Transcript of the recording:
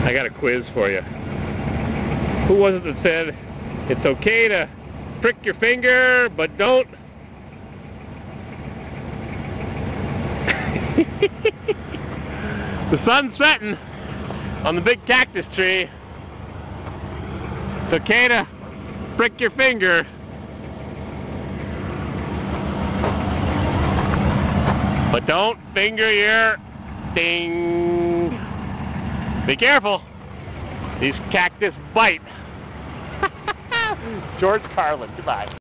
I got a quiz for you. Who was it that said, it's okay to prick your finger, but don't... The sun's setting on the big cactus tree. It's okay to prick your finger, but don't finger your ding. Be careful. These cactus bite. George Carlin, goodbye.